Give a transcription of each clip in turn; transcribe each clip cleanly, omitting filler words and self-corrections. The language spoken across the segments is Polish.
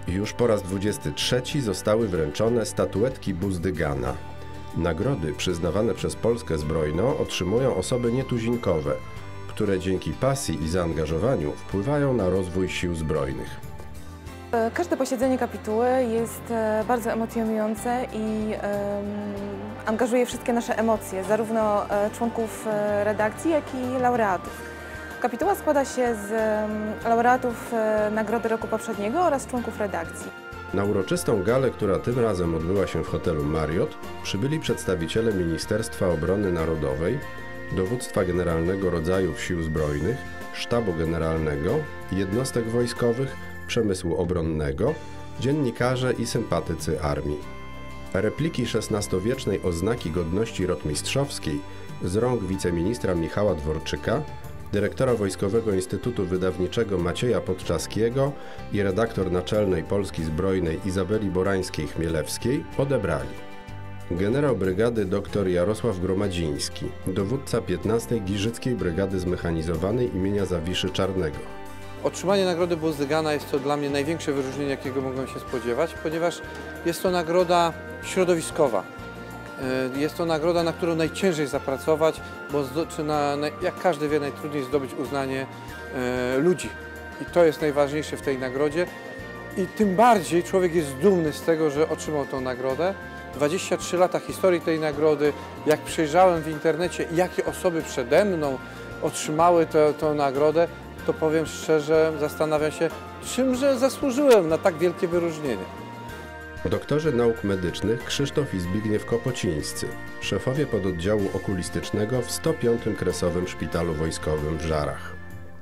Już po raz 23 zostały wręczone statuetki Buzdygana. Nagrody przyznawane przez Polskę Zbrojną otrzymują osoby nietuzinkowe, które dzięki pasji i zaangażowaniu wpływają na rozwój sił zbrojnych. Każde posiedzenie kapituły jest bardzo emocjonujące i angażuje wszystkie nasze emocje, zarówno członków redakcji, jak i laureatów. Kapituła składa się z laureatów Nagrody Roku Poprzedniego oraz członków redakcji. Na uroczystą galę, która tym razem odbyła się w hotelu Marriott, przybyli przedstawiciele Ministerstwa Obrony Narodowej, Dowództwa Generalnego Rodzajów Sił Zbrojnych, Sztabu Generalnego, jednostek wojskowych, przemysłu obronnego, dziennikarze i sympatycy armii. Repliki XVI-wiecznej oznaki godności rotmistrzowskiej z rąk wiceministra Michała Dworczyka, dyrektora Wojskowego Instytutu Wydawniczego Macieja Podczaskiego i redaktor naczelnej Polski Zbrojnej Izabeli Borańskiej-Chmielewskiej odebrali generał brygady dr Jarosław Gromadziński, dowódca 15. Giżyckiej Brygady Zmechanizowanej imienia Zawiszy Czarnego. Otrzymanie Nagrody Buzdygana jest to dla mnie największe wyróżnienie, jakiego mogłem się spodziewać, ponieważ jest to nagroda środowiskowa. Jest to nagroda, na którą najciężej zapracować, bo jak każdy wie, najtrudniej zdobyć uznanie ludzi. I to jest najważniejsze w tej nagrodzie. I tym bardziej człowiek jest dumny z tego, że otrzymał tę nagrodę. 23 lata historii tej nagrody, jak przejrzałem w internecie, jakie osoby przede mną otrzymały tę nagrodę, to powiem szczerze, zastanawiam się, czymże zasłużyłem na tak wielkie wyróżnienie. Doktorzy nauk medycznych Krzysztof i Zbigniew Kopocińscy, szefowie pododdziału okulistycznego w 105. Kresowym Szpitalu Wojskowym w Żarach.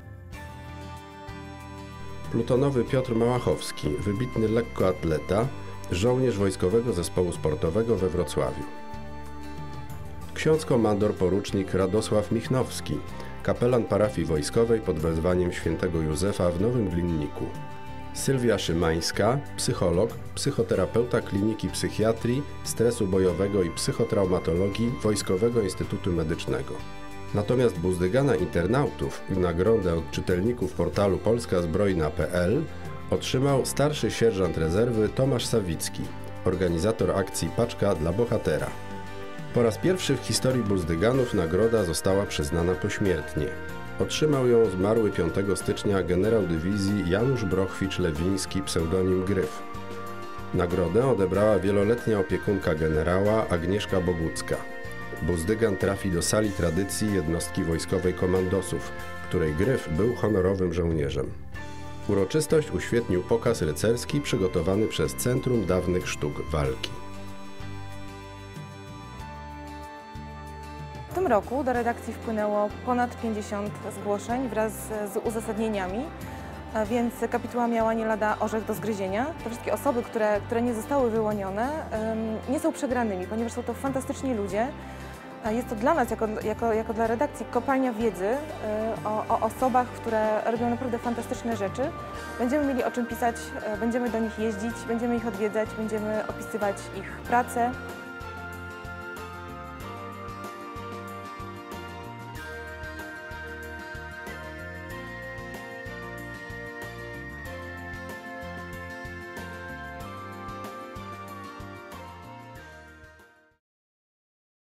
Plutonowy Piotr Małachowski, wybitny lekkoatleta, żołnierz Wojskowego Zespołu Sportowego we Wrocławiu. Ksiądz komandor porucznik Radosław Michnowski, kapelan parafii wojskowej pod wezwaniem świętego Józefa w Nowym Glinniku. Sylwia Szymańska, psycholog, psychoterapeuta Kliniki Psychiatrii, Stresu Bojowego i Psychotraumatologii Wojskowego Instytutu Medycznego. Natomiast Buzdygana internautów i nagrodę od czytelników portalu polskazbrojna.pl otrzymał starszy sierżant rezerwy Tomasz Sawicki, organizator akcji Paczka dla Bohatera. Po raz pierwszy w historii Buzdyganów nagroda została przyznana pośmiertnie. Otrzymał ją zmarły 5 stycznia generał dywizji Janusz Brochwicz-Lewiński, pseudonim Gryf. Nagrodę odebrała wieloletnia opiekunka generała Agnieszka Bogucka. Buzdygan trafi do sali tradycji jednostki wojskowej komandosów, której Gryf był honorowym żołnierzem. Uroczystość uświetnił pokaz rycerski przygotowany przez Centrum Dawnych Sztuk Walki. W tym roku do redakcji wpłynęło ponad 50 zgłoszeń wraz z uzasadnieniami, więc kapituła miała nie lada orzech do zgryzienia. Te wszystkie osoby, które nie zostały wyłonione, nie są przegranymi, ponieważ są to fantastyczni ludzie. Jest to dla nas, jako dla redakcji, kopalnia wiedzy o osobach, które robią naprawdę fantastyczne rzeczy. Będziemy mieli o czym pisać, będziemy do nich jeździć, będziemy ich odwiedzać, będziemy opisywać ich pracę.